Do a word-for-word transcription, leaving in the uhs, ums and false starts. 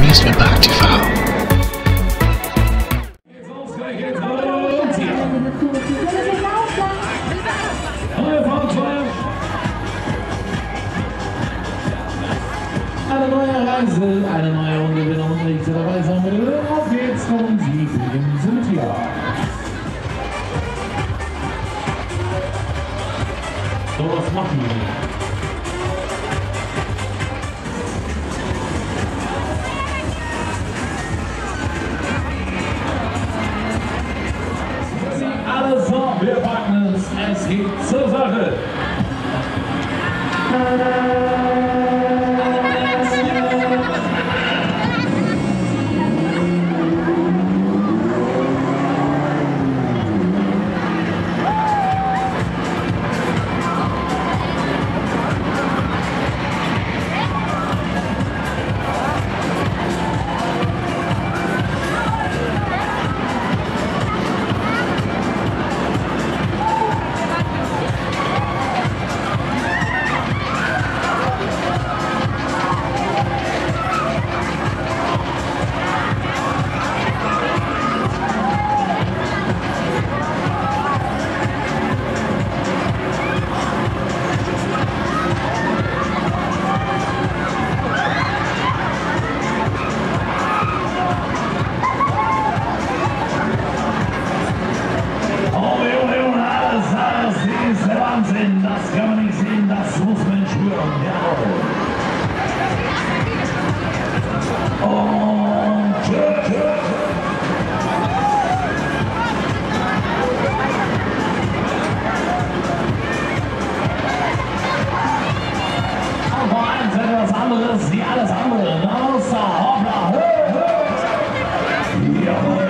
Westwindpark T V. Eine neue Reise, eine neue Runde wieder und nächste dabei sein wir. Auf geht's von Siegen sind hier. So, was machen wir hier? Alles so, wir packen es, es geht zur Sache. Das kann man nicht sehen, das muss man spüren. Jawohl. Und tschüss, tschüss. Aber eins etwas anderes, wie alles andere. Außer hoppla, hö, hö. Jawohl.